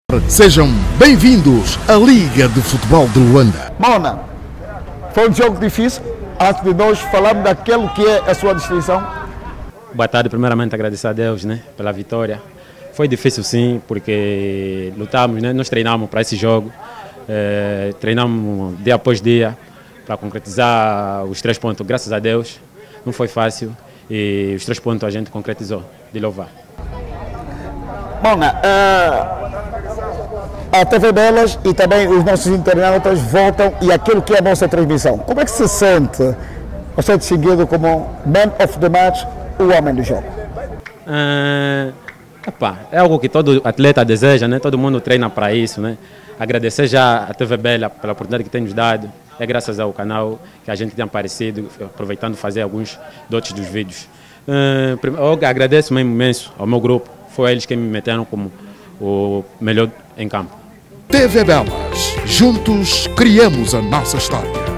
Sejam bem-vindos à Liga de Futebol de Luanda. Mona, foi um jogo difícil. Antes de nós falarmos daquilo que é a sua distinção. Boa tarde, primeiramente agradecer a Deus, pela vitória. Foi difícil sim, porque lutamos, nós treinamos para esse jogo, treinamos dia após dia para concretizar os 3 pontos, graças a Deus. Não foi fácil e os 3 pontos a gente concretizou, de louvar. Mona, a TV Belas e também os nossos internautas voltam e aquilo que é a nossa transmissão. Como é que se sente você distinguido como Man of the Match, o homem do jogo? É algo que todo atleta deseja, todo mundo treina para isso. Agradecer já a TV Bela pela oportunidade que tem nos dado. É graças ao canal que a gente tem aparecido, aproveitando fazer alguns dotes dos vídeos. Eu agradeço mesmo imenso ao meu grupo, foi eles que me meteram como o melhor em campo. TV Belas, juntos criamos a nossa história.